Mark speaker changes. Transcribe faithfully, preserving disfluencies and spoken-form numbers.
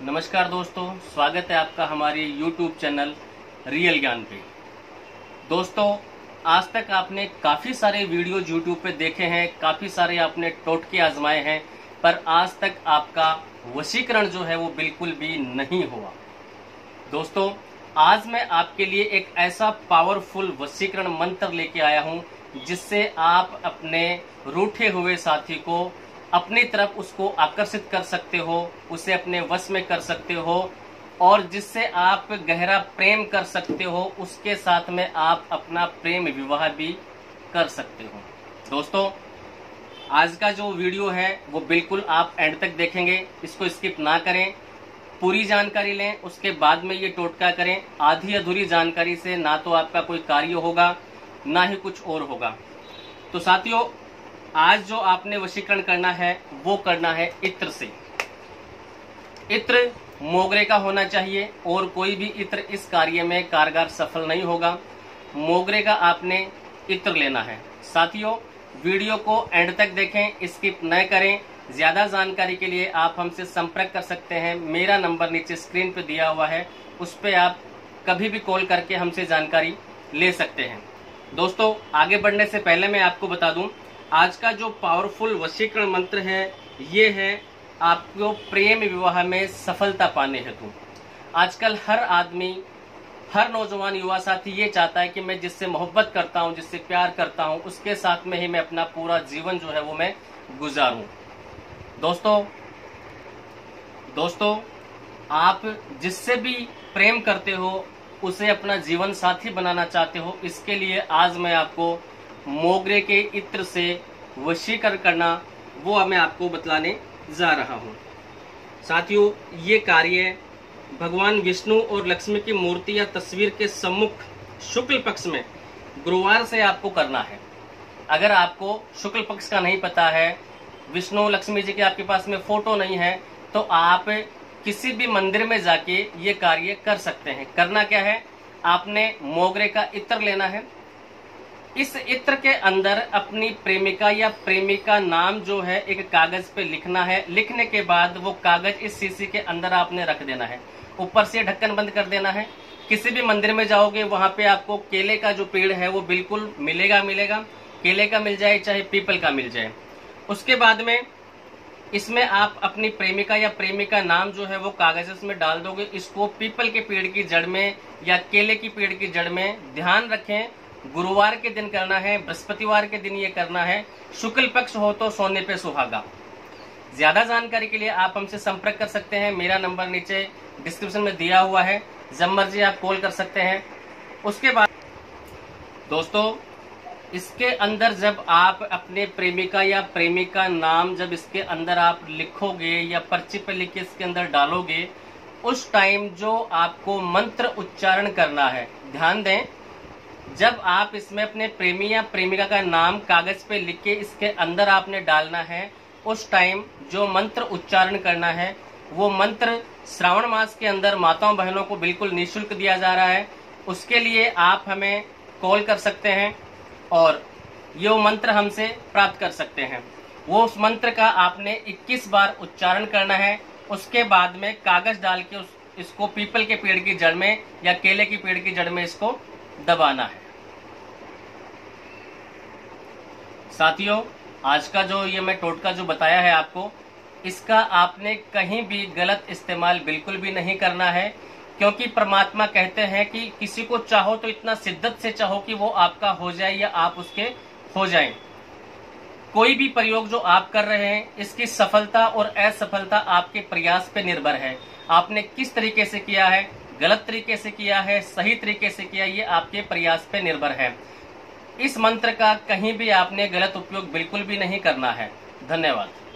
Speaker 1: नमस्कार दोस्तों, स्वागत है आपका हमारे यूट्यूब चैनल रियल ज्ञान पे। दोस्तों, आज तक आपने काफ़ी सारे वीडियोज यूट्यूब पे देखे हैं, काफ़ी सारे आपने टोटके आजमाए हैं, पर आज तक आपका वशीकरण जो है वो बिल्कुल भी नहीं हुआ। दोस्तों, आज मैं आपके लिए एक ऐसा पावरफुल वशीकरण मंत्र लेके आया हूँ जिससे आप अपने रूठे हुए साथी को अपनी तरफ उसको आकर्षित कर सकते हो, उसे अपने वश में कर सकते हो और जिससे आप गहरा प्रेम कर सकते हो। उसके साथ में आप अपना प्रेम विवाह भी कर सकते हो। दोस्तों, आज का जो वीडियो है वो बिल्कुल आप एंड तक देखेंगे, इसको स्किप ना करें, पूरी जानकारी लें, उसके बाद में ये टोटका करें। आधी अधूरी जानकारी से ना तो आपका कोई कार्य होगा ना ही कुछ और होगा। तो साथियों, आज जो आपने वशीकरण करना है वो करना है इत्र से। इत्र मोगरे का होना चाहिए और कोई भी इत्र इस कार्य में कारगर सफल नहीं होगा। मोगरे का आपने इत्र लेना है। साथियों, वीडियो को एंड तक देखें, स्किप न करें। ज्यादा जानकारी के लिए आप हमसे संपर्क कर सकते हैं। मेरा नंबर नीचे स्क्रीन पे दिया हुआ है, उस पर आप कभी भी कॉल करके हमसे जानकारी ले सकते हैं। दोस्तों, आगे बढ़ने से पहले मैं आपको बता दूं, आज का जो पावरफुल वशीकरण मंत्र है ये है आपको प्रेम विवाह में सफलता पाने हेतु। आजकल हर आदमी, हर नौजवान युवा साथी ये चाहता है कि मैं जिससे मोहब्बत करता हूँ, जिससे प्यार करता हूँ, उसके साथ में ही मैं अपना पूरा जीवन जो है वो मैं गुजारूं। दोस्तों दोस्तों आप जिससे भी प्रेम करते हो, उसे अपना जीवन साथी बनाना चाहते हो, इसके लिए आज मैं आपको मोगरे के इत्र से वशीकरण करना वो मैं आपको बतलाने जा रहा हूँ। साथियों, ये कार्य भगवान विष्णु और लक्ष्मी की मूर्ति या तस्वीर के सम्मुख शुक्ल पक्ष में गुरुवार से आपको करना है। अगर आपको शुक्ल पक्ष का नहीं पता है, विष्णु लक्ष्मी जी के आपके पास में फोटो नहीं है, तो आप किसी भी मंदिर में जाके ये कार्य कर सकते हैं। करना क्या है, आपने मोगरे का इत्र लेना है। इस इत्र के अंदर अपनी प्रेमिका या प्रेमी का नाम जो है एक कागज पे लिखना है। लिखने के बाद वो कागज इस शीशी के अंदर आपने रख देना है, ऊपर से ढक्कन बंद कर देना है। किसी भी मंदिर में जाओगे, वहां पे आपको केले का जो पेड़ है वो बिल्कुल मिलेगा मिलेगा केले का मिल जाए चाहे पीपल का मिल जाए। उसके बाद में इसमें आप अपनी प्रेमिका या प्रेमी का नाम जो है वो कागज में डाल दोगे। इसको पीपल के पेड़ की जड़ में या केले की पेड़ की जड़ में, ध्यान रखें, गुरुवार के दिन करना है, बृहस्पतिवार के दिन ये करना है। शुक्ल पक्ष हो तो सोने पे सुहागा। ज्यादा जानकारी के लिए आप हमसे संपर्क कर सकते हैं। मेरा नंबर नीचे डिस्क्रिप्शन में दिया हुआ है, जब मर्जी आप कॉल कर सकते हैं। उसके बाद दोस्तों, इसके अंदर जब आप अपने प्रेमिका या प्रेमी का नाम जब इसके अंदर आप लिखोगे या पर्ची पर लिख के इसके अंदर डालोगे, उस टाइम जो आपको मंत्र उच्चारण करना है, ध्यान दें, जब आप इसमें अपने प्रेमी या प्रेमिका का नाम कागज पे लिख के इसके अंदर आपने डालना है, उस टाइम जो मंत्र उच्चारण करना है वो मंत्र श्रावण मास के अंदर माताओं बहनों को बिल्कुल निःशुल्क दिया जा रहा है। उसके लिए आप हमें कॉल कर सकते हैं और ये मंत्र हमसे प्राप्त कर सकते हैं। वो उस मंत्र का आपने इक्कीस बार उच्चारण करना है। उसके बाद में कागज डाल के उस इसको पीपल के पेड़ की जड़ में या केले की पेड़ की जड़ में इसको दबाना है। साथियों, आज का जो ये मैं टोटका जो बताया है आपको, इसका आपने कहीं भी गलत इस्तेमाल बिल्कुल भी नहीं करना है, क्योंकि परमात्मा कहते हैं कि किसी को चाहो तो इतना शिद्दत से चाहो कि वो आपका हो जाए या आप उसके हो जाएं। कोई भी प्रयोग जो आप कर रहे हैं, इसकी सफलता और असफलता आपके प्रयास पे निर्भर है। आपने किस तरीके से किया है, गलत तरीके से किया है, सही तरीके से किया, ये आपके प्रयास पे निर्भर है। इस मंत्र का कहीं भी आपने गलत उपयोग बिल्कुल भी नहीं करना है। धन्यवाद।